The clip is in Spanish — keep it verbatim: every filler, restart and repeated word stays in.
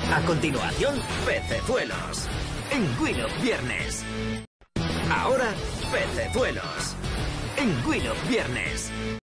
A continuación, Pecezuelos. En Win of Viernes. Ahora, Pecezuelos. En Win of Viernes.